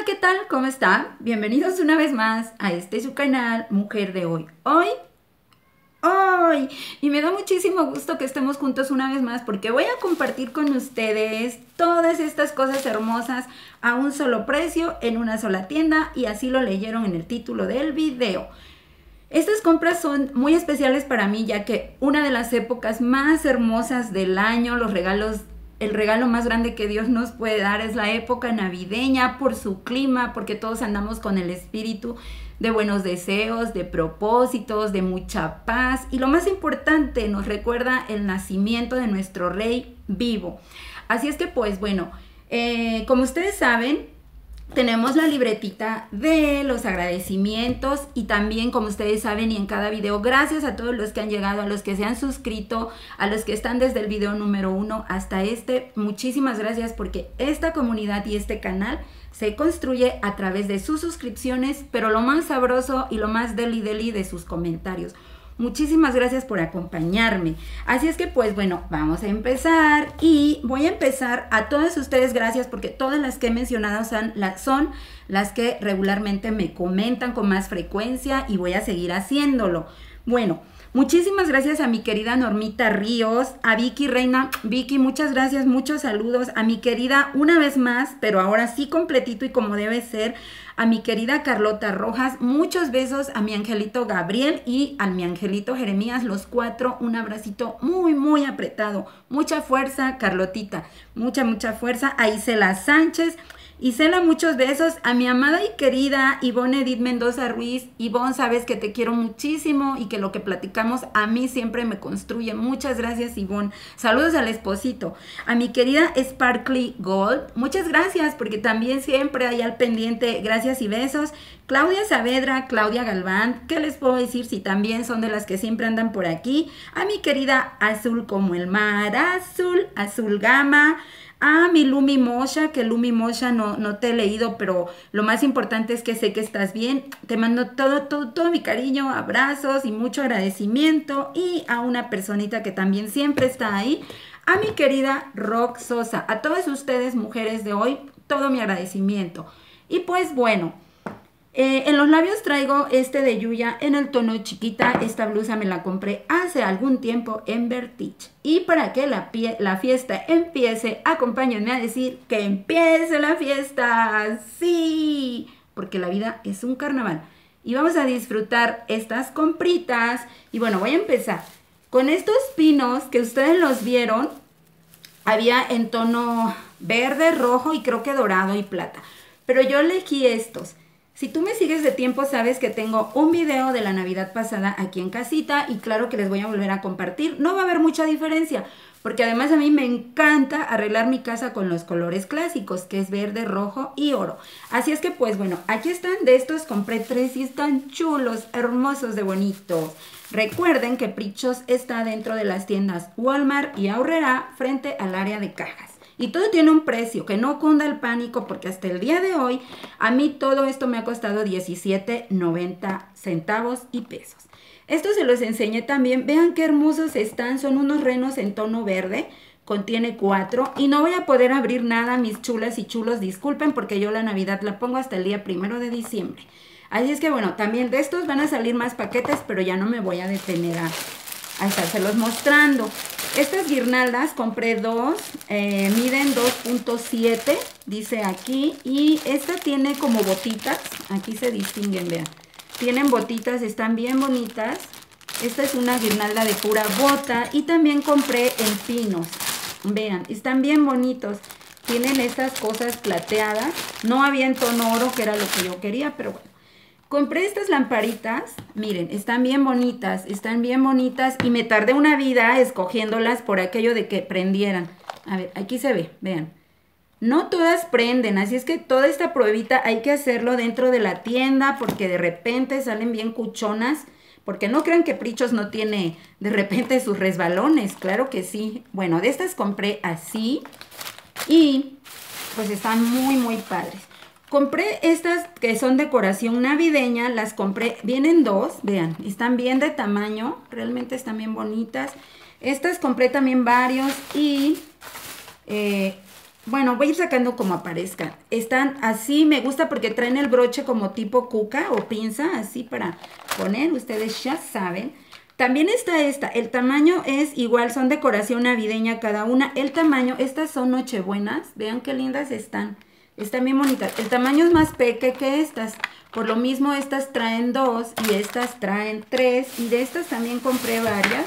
Hola, ¿qué tal? ¿Cómo están? Bienvenidos una vez más a su canal Mujer de Hoy. Hoy. Y me da muchísimo gusto que estemos juntos una vez más porque voy a compartir con ustedes todas estas cosas hermosas a un solo precio en una sola tienda y así lo leyeron en el título del video. Estas compras son muy especiales para mí ya que una de las épocas más hermosas del año, el regalo más grande que Dios nos puede dar es la época navideña por su clima, porque todos andamos con el espíritu de buenos deseos, de propósitos, de mucha paz y lo más importante, nos recuerda el nacimiento de nuestro Rey vivo. Así es que pues bueno, como ustedes saben, tenemos la libretita de los agradecimientos y también, como ustedes saben, y en cada video, gracias a todos los que han llegado, a los que se han suscrito, a los que están desde el video número 1 hasta muchísimas gracias porque esta comunidad y este canal se construye a través de sus suscripciones, pero lo más sabroso y lo más deli de sus comentarios. Muchísimas gracias por acompañarme. Así es que pues bueno, vamos a empezar y voy a empezar a todas ustedes gracias porque todas las que he mencionado son las que regularmente me comentan con más frecuencia y voy a seguir haciéndolo. Bueno, muchísimas gracias a mi querida Normita Ríos, a Vicky Reina. Vicky, muchas gracias, muchos saludos. A mi querida, una vez más, pero ahora sí completito y como debe ser, a mi querida Carlota Rojas, muchos besos a mi angelito Gabriel y a mi angelito Jeremías, los cuatro, un abracito muy apretado, mucha fuerza Carlotita, mucha fuerza. A Isela Sánchez, Isela, muchos besos. A mi amada y querida Ivonne Edith Mendoza Ruiz. Ivonne, sabes que te quiero muchísimo y que lo que platicamos a mí siempre me construye. Muchas gracias, Ivonne. Saludos al esposito. A mi querida Sparkly Gold, muchas gracias porque también siempre hay al pendiente. Gracias y besos. Claudia Saavedra, Claudia Galván, ¿qué les puedo decir si también son de las que siempre andan por aquí? A mi querida Azul como el mar, Azul Gama. A mi Lumi Mosha, que Lumi Mosha no te he leído, pero lo más importante es que sé que estás bien. Te mando todo mi cariño, abrazos y mucho agradecimiento. Y a una personita que también siempre está ahí, a mi querida Rock Sosa. A todas ustedes, mujeres de hoy, todo mi agradecimiento. Y pues bueno, en los labios traigo de Yuya en el tono chiquita. Esta blusa me la compré hace algún tiempo en Vertige. Y para que la fiesta empiece, acompáñenme a decir que empiece la fiesta. Sí, porque la vida es un carnaval. Y vamos a disfrutar estas compritas. Y bueno, voy a empezar con estos pinos que ustedes los vieron. Había en tono verde, rojo y creo que dorado y plata. Pero yo elegí estos. Si tú me sigues de tiempo, sabes que tengo un video de la Navidad pasada aquí en casita y claro que les voy a volver a compartir. No va a haber mucha diferencia, porque además a mí me encanta arreglar mi casa con los colores clásicos, que es verde, rojo y oro. Así es que pues bueno, aquí están, de estos compré 3 y están chulos, hermosos de bonitos. Recuerden que Prichos está dentro de las tiendas Walmart y Aurrera frente al área de cajas. Y todo tiene un precio, que no cunda el pánico porque hasta el día de hoy a mí todo esto me ha costado 17.90 centavos y pesos. Esto se los enseñé también, vean qué hermosos están, son unos renos en tono verde, contiene 4 y no voy a poder abrir nada, mis chulas y chulos, disculpen porque yo la Navidad la pongo hasta el día 1 de diciembre. Así es que bueno, también de estos van a salir más paquetes, pero ya no me voy a detener a estárselos mostrando. Estas guirnaldas compré 2, miden 2.7, dice aquí, y esta tiene como botitas, aquí se distinguen, vean, tienen botitas, están bien bonitas. Esta es una guirnalda de pura bota y también compré en pinos, vean, están bien bonitos, tienen estas cosas plateadas, no había en tono oro que era lo que yo quería, pero bueno. Compré estas lamparitas, miren, están bien bonitas y me tardé una vida escogiéndolas por aquello de que prendieran. A ver, aquí se ve, vean. No todas prenden, así es que toda esta pruebita hay que hacerlo dentro de la tienda porque de repente salen bien cuchonas. Porque no crean que Prichos no tiene de repente sus resbalones, claro que sí. Bueno, de estas compré así y pues están muy padres. Compré estas que son decoración navideña, las compré, vienen 2, vean, están bien de tamaño, realmente están bien bonitas. Estas compré también varios y Bueno, voy a ir sacando como aparezcan. Están así, me gusta porque traen el broche como tipo cuca o pinza, así para poner, ustedes ya saben. También está esta, el tamaño es igual, son decoración navideña cada una. El tamaño, estas son nochebuenas, vean qué lindas están. Están bien bonitas. El tamaño es más pequeño que estas. Por lo mismo, estas traen 2 y estas traen 3. Y de estas también compré varias.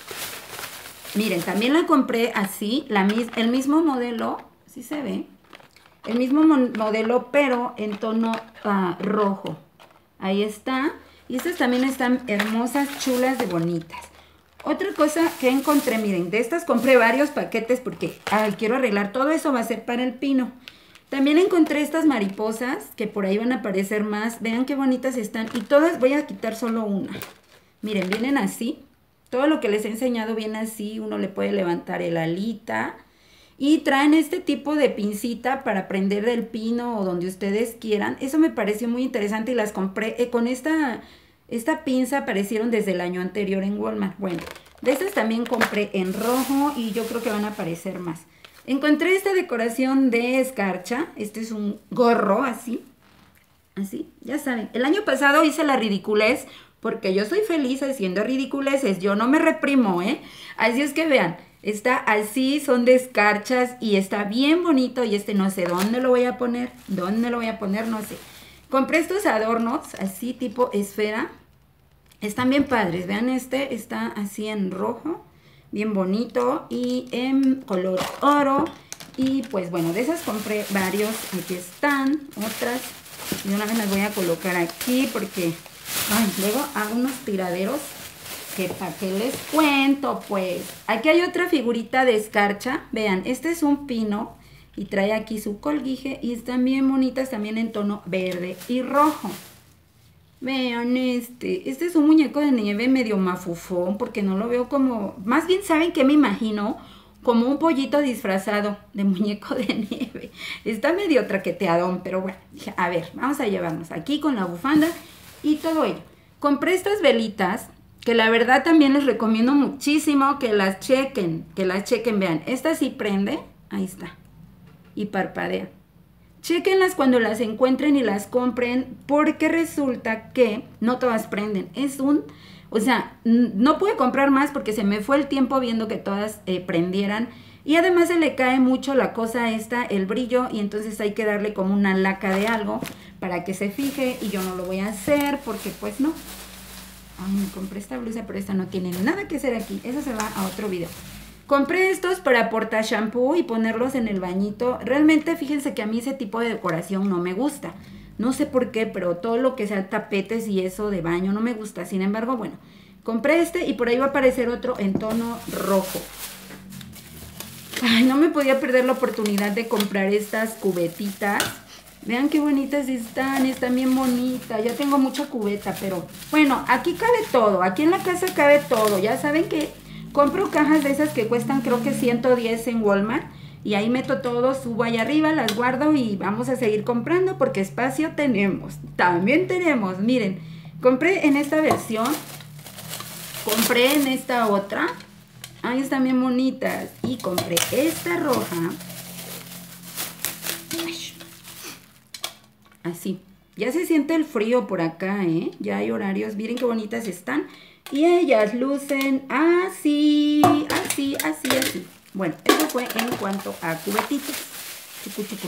Miren, también la compré así, el mismo modelo, ¿sí se ve? El mismo modelo, pero en tono rojo. Ahí está. Y estas también están hermosas, chulas, de bonitas. Otra cosa que encontré, miren, de estas compré varios paquetes porque quiero arreglar. Todo eso va a ser para el pino. También encontré estas mariposas que por ahí van a aparecer más. Vean qué bonitas están. Y todas, voy a quitar solo una. Miren, vienen así. Todo lo que les he enseñado viene así. Uno le puede levantar el alita. Y traen este tipo de pincita para prender del pino o donde ustedes quieran. Eso me pareció muy interesante y las compré. Con esta pinza aparecieron desde el año anterior en Walmart. Bueno, de estas también compré en rojo y yo creo que van a aparecer más. Encontré esta decoración de escarcha. Este es un gorro así. Así, ya saben. El año pasado hice la ridiculez porque yo soy feliz haciendo ridiculeces. Yo no me reprimo, ¿eh? Así es que vean. Está así, son de escarchas y está bien bonito. Y no sé dónde lo voy a poner. ¿Dónde lo voy a poner? No sé. Compré estos adornos así tipo esfera. Están bien padres. Vean, este está así en rojo. Bien bonito y en color oro. Y pues bueno, de esas compré varios. Aquí están otras. Y una vez las voy a colocar aquí porque luego hago unos tiraderos que para qué les cuento pues. Aquí hay otra figurita de escarcha. Vean, este es un pino y trae aquí su colguije y están bien bonitas también en tono verde y rojo. Vean este es un muñeco de nieve medio mafufón porque no lo veo como, más bien saben que me imagino como un pollito disfrazado de muñeco de nieve. Está medio traqueteadón, pero bueno, dije, a ver, vamos a llevarnos aquí con la bufanda y todo ello. Compré estas velitas que la verdad también les recomiendo muchísimo que las chequen, vean, esta sí prende, ahí está, y parpadea. Chéquenlas cuando las encuentren y las compren porque resulta que no todas prenden. O sea, no pude comprar más porque se me fue el tiempo viendo que todas prendieran. Y además se le cae mucho la cosa esta, el brillo, y entonces hay que darle como una laca de algo para que se fije y yo no lo voy a hacer porque pues no. Ay, me compré esta blusa, pero esta no tiene nada que hacer aquí. Eso se va a otro video. Compré estos para porta shampoo y ponerlos en el bañito. Realmente fíjense que a mí ese tipo de decoración no me gusta. No sé por qué, pero todo lo que sea tapetes y eso de baño no me gusta. Sin embargo, bueno, compré este y por ahí va a aparecer otro en tono rojo. Ay, no me podía perder la oportunidad de comprar estas cubetitas. Vean qué bonitas están bien bonitas. Ya tengo mucha cubeta, pero bueno, aquí cabe todo. Aquí en la casa cabe todo. Ya saben que compro cajas de esas que cuestan creo que 110 en Walmart. Y ahí meto todo, subo allá arriba, las guardo y vamos a seguir comprando porque espacio tenemos. También tenemos, miren, compré en esta versión, compré en esta otra. Ahí están bien bonitas. Y compré esta roja. Así. Ya se siente el frío por acá, ¿eh? Ya hay horarios. Miren qué bonitas están. Y ellas lucen así, así, así, así. Bueno, eso fue en cuanto a cubetitos. Chucu, chucu.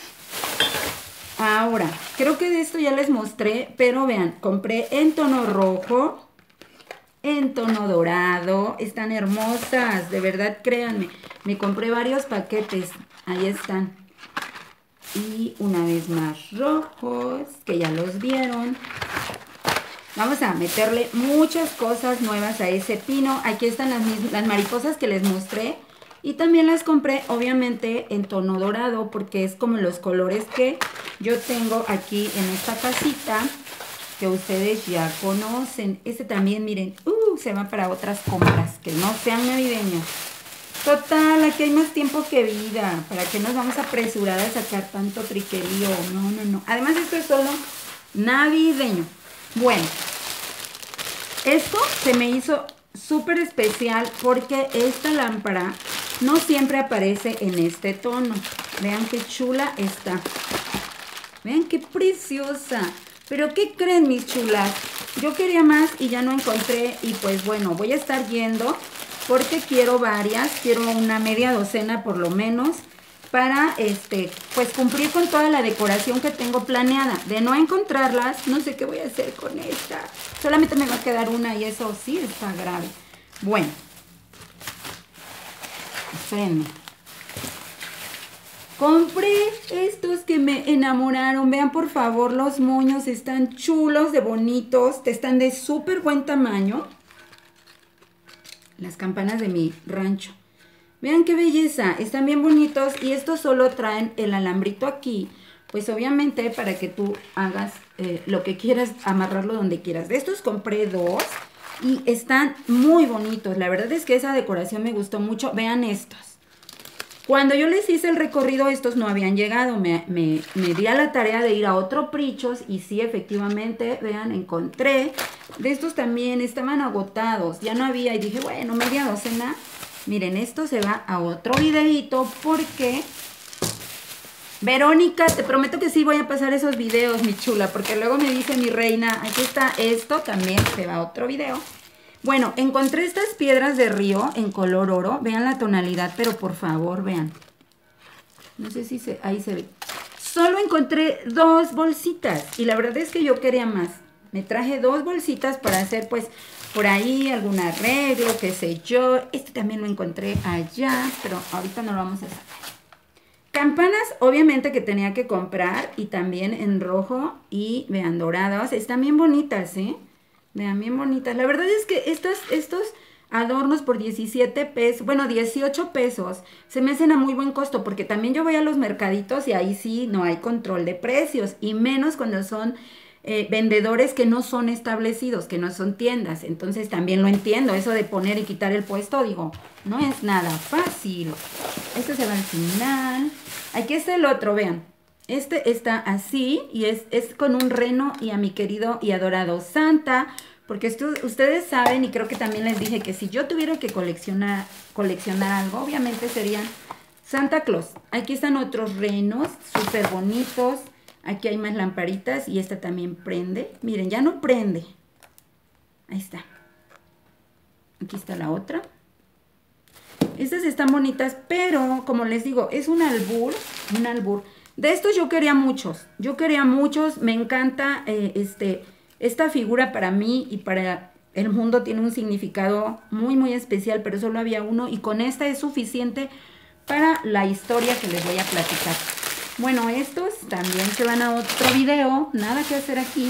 Ahora, creo que de esto ya les mostré, pero vean, compré en tono rojo, en tono dorado. Están hermosas, de verdad, créanme. Me compré varios paquetes. Ahí están. Y una vez más rojos, que ya los vieron. Vamos a meterle muchas cosas nuevas a ese pino. Aquí están las mariposas que les mostré. Y también las compré, obviamente, en tono dorado, porque es como los colores que yo tengo aquí en esta casita, que ustedes ya conocen. Este también, miren, se va para otras compras, que no sean navideñas. Total, aquí hay más tiempo que vida. ¿Para qué nos vamos a apresurar a sacar tanto triquerío? No, no, no. Además, esto es solo navideño. Bueno, esto se me hizo súper especial porque esta lámpara no siempre aparece en este tono. Vean qué chula está. Vean qué preciosa. Pero ¿qué creen, mis chulas? Yo quería más y ya no encontré. Y pues bueno, voy a estar yendo porque quiero varias. Quiero una media docena por lo menos para pues cumplir con toda la decoración que tengo planeada. De no encontrarlas, no sé qué voy a hacer con esta. Solamente me va a quedar una y eso sí está grave. Bueno. Espérenme. Compré estos que me enamoraron. Vean por favor los moños. Están chulos, de bonitos. Están de súper buen tamaño. Las campanas de mi rancho. Vean qué belleza. Están bien bonitos. Y estos solo traen el alambrito aquí. Pues obviamente para que tú hagas lo que quieras. Amarrarlo donde quieras. De estos compré dos. Y están muy bonitos. La verdad es que esa decoración me gustó mucho. Vean estos. Cuando yo les hice el recorrido, estos no habían llegado. Me di a la tarea de ir a otro Prichos. Y sí, efectivamente, vean, encontré. De estos también estaban agotados. Ya no había. Y dije, bueno, media docena. Miren, esto se va a otro videito porque... Verónica, te prometo que sí voy a pasar esos videos, mi chula. Porque luego me dice mi reina, aquí está esto. También se va a otro video. Bueno, encontré estas piedras de río en color oro. Vean la tonalidad, pero por favor, vean. No sé si ahí se ve. Solo encontré 2 bolsitas. Y la verdad es que yo quería más. Me traje 2 bolsitas para hacer, pues, por ahí algún arreglo, qué sé yo. Este también lo encontré allá, pero ahorita no lo vamos a sacar. Campanas, obviamente que tenía que comprar. Y también en rojo y, vean, doradas. Están bien bonitas, ¿eh? Vean, bien bonitas. La verdad es que estos adornos por 17 pesos, bueno, 18 pesos, se me hacen a muy buen costo, porque también yo voy a los mercaditos y ahí sí no hay control de precios, y menos cuando son vendedores que no son establecidos, que no son tiendas. Entonces también lo entiendo, eso de poner y quitar el puesto, digo, no es nada fácil. Este se va al final. Aquí está el otro, vean. Este está así y es con un reno y a mi querido y adorado Santa, porque ustedes saben, y creo que también les dije que si yo tuviera que coleccionar algo, obviamente serían Santa Claus. Aquí están otros renos súper bonitos. Aquí hay más lamparitas y esta también prende. Miren, ya no prende. Ahí está. Aquí está la otra. Estas están bonitas, pero como les digo, es un albur. De estos yo quería muchos. Me encanta esta figura para mí y para el mundo. Tiene un significado muy, muy especial, pero solo había uno. Y con esta es suficiente para la historia que les voy a platicar. Bueno, estos también se van a otro video. Nada que hacer aquí.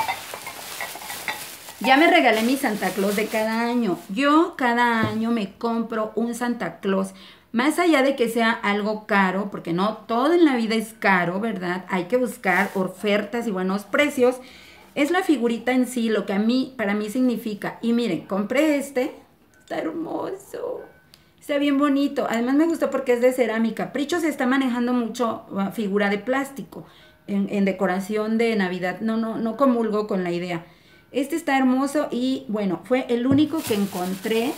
Ya me regalé mi Santa Claus de cada año. Yo cada año me compro un Santa Claus. Más allá de que sea algo caro, porque no todo en la vida es caro, ¿verdad? Hay que buscar ofertas y buenos precios. Es la figurita en sí, lo que para mí significa. Y miren, compré este. Está hermoso. Está bien bonito. Además me gustó porque es de cerámica. Prichos está manejando mucho figura de plástico en decoración de Navidad. No comulgo con la idea. Este está hermoso y bueno, fue el único que encontré.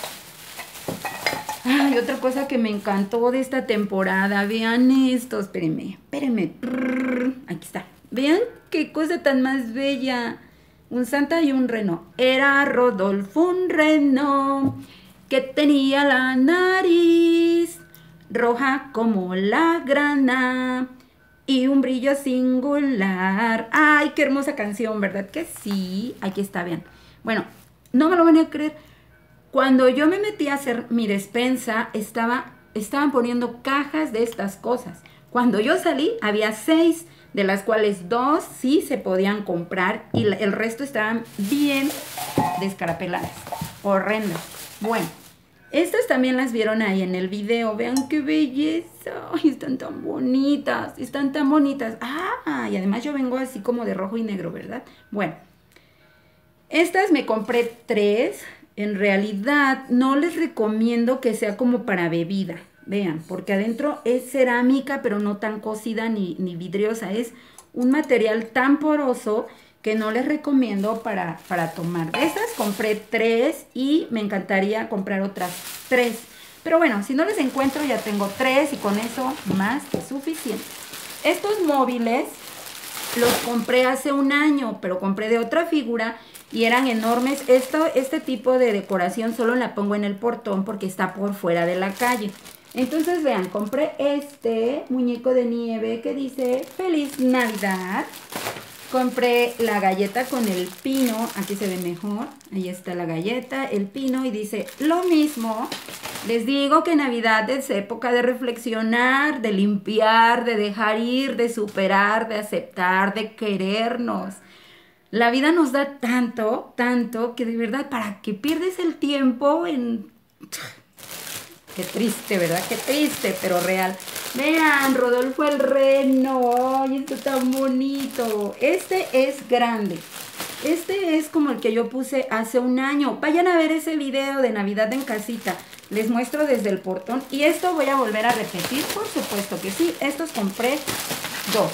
Ay, otra cosa que me encantó de esta temporada. Vean esto. Espérenme. Aquí está. Vean qué cosa tan más bella. Un Santa y un reno. Era Rodolfo un reno que tenía la nariz roja como la grana y un brillo singular. Ay, qué hermosa canción, ¿verdad que sí? Aquí está, vean. Bueno, no me lo van a creer. Cuando yo me metí a hacer mi despensa, estaban poniendo cajas de estas cosas. Cuando yo salí, había 6, de las cuales 2 sí se podían comprar y el resto estaban bien descarapeladas. Horrendas. Bueno, estas también las vieron ahí en el video. Vean qué belleza. Ay, están tan bonitas. Están tan bonitas. Ah, y además yo vengo así como de rojo y negro, ¿verdad? Bueno, estas me compré 3. En realidad no les recomiendo que sea como para bebida. Vean, porque adentro es cerámica, pero no tan cocida ni vidriosa. Es un material tan poroso que no les recomiendo para tomar. De estas compré 3 y me encantaría comprar otras 3. Pero bueno, si no les encuentro ya tengo 3 y con eso más que suficiente. Estos móviles los compré hace un año, pero compré de otra figura y eran enormes. Este tipo de decoración solo la pongo en el portón porque está por fuera de la calle. Entonces vean, compré este muñeco de nieve que dice Feliz Navidad. Compré la galleta con el pino, aquí se ve mejor, ahí está la galleta, el pino y dice lo mismo. Les digo que Navidad es época de reflexionar, de limpiar, de dejar ir, de superar, de aceptar, de querernos. La vida nos da tanto, tanto, que de verdad, ¿para qué pierdes el tiempo en...? Qué triste, ¿verdad? Qué triste, pero real. Vean, Rodolfo el Reno. ¡Ay, está tan bonito! Este es grande. Este es como el que yo puse hace un año. Vayan a ver ese video de Navidad en casita. Les muestro desde el portón. Y esto voy a volver a repetir, por supuesto que sí. Estos compré 2.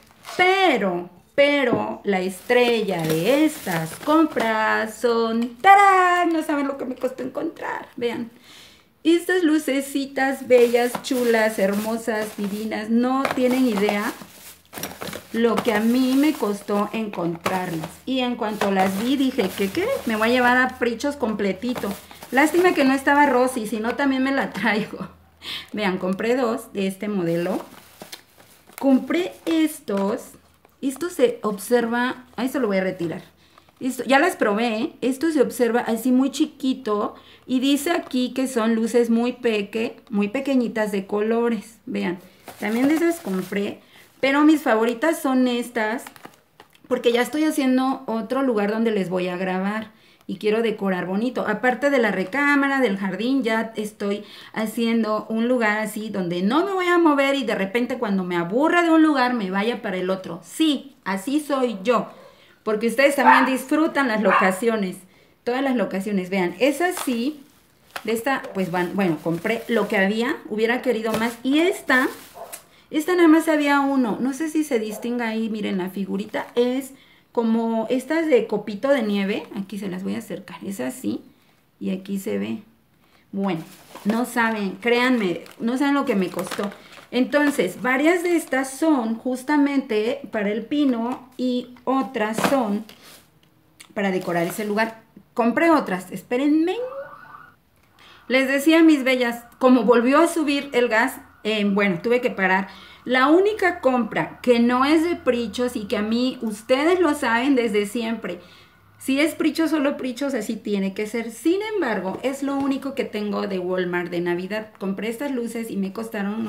Pero la estrella de estas compras son... ¡Tarán! No saben lo que me costó encontrar. Vean. Estas lucecitas bellas, chulas, hermosas, divinas, no tienen idea lo que a mí me costó encontrarlas. Y en cuanto las vi dije, ¿qué? Me voy a llevar a Prichos completito. Lástima que no estaba Rosy, si no también me la traigo. Vean, compré 2 de este modelo. Compré estos. Esto se observa, a esto lo voy a retirar. Esto, ya las probé, ¿eh? Esto se observa así muy chiquito y dice aquí que son luces muy pequeñitas de colores. Vean, también de esas compré, pero mis favoritas son estas porque ya estoy haciendo otro lugar donde les voy a grabar y quiero decorar bonito. Aparte de la recámara, del jardín, ya estoy haciendo un lugar así donde no me voy a mover y de repente cuando me aburra de un lugar me vaya para el otro. Sí, así soy yo. Porque ustedes también disfrutan las locaciones. Todas las locaciones. Vean, esa sí. De esta, pues bueno, compré lo que había. Hubiera querido más. Y esta nada más había uno. No sé si se distinga ahí. Miren, la figurita es como estas de copito de nieve. Aquí se las voy a acercar. Es así. Y aquí se ve. Bueno, no saben, créanme, no saben lo que me costó. Entonces, varias de estas son justamente para el pino y otras son para decorar ese lugar. Compré otras, espérenme. Les decía, mis bellas, como volvió a subir el gas, bueno, tuve que parar. La única compra que no es de Prichos y que a mí, ustedes lo saben desde siempre, si es Prichos, solo Prichos, así tiene que ser. Sin embargo, es lo único que tengo de Walmart de Navidad. Compré estas luces y me costaron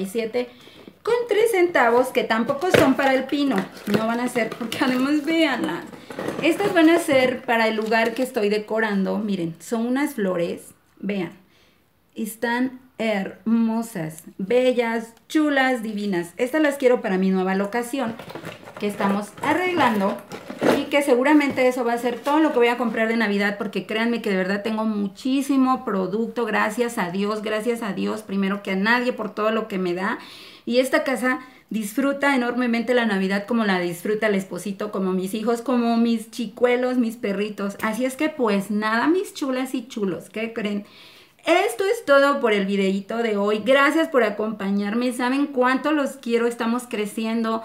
97,3 centavos, que tampoco son para el pino. No van a ser, porque además, véanlas. Estas van a ser para el lugar que estoy decorando. Miren, son unas flores. Vean, están hermosas, bellas, chulas, divinas. Estas las quiero para mi nueva locación que estamos arreglando. Y que seguramente eso va a ser todo lo que voy a comprar de Navidad, porque créanme que de verdad tengo muchísimo producto, gracias a Dios, primero que a nadie por todo lo que me da. Y esta casa disfruta enormemente la Navidad como la disfruta el esposito, como mis hijos, como mis chicuelos, mis perritos. Así es que pues nada, mis chulas y chulos, ¿qué creen? Esto es todo por el videito de hoy. Gracias por acompañarme. ¿Saben cuánto los quiero? Estamos creciendo.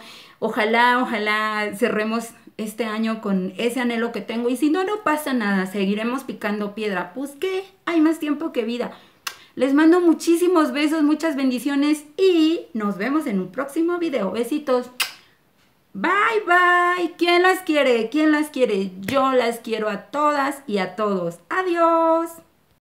Ojalá cerremos este año con ese anhelo que tengo. Y si no, no pasa nada. Seguiremos picando piedra. Pues, ¿qué? Hay más tiempo que vida. Les mando muchísimos besos, muchas bendiciones. Y nos vemos en un próximo video. Besitos. Bye, bye. ¿Quién las quiere? ¿Quién las quiere? Yo las quiero a todas y a todos. Adiós.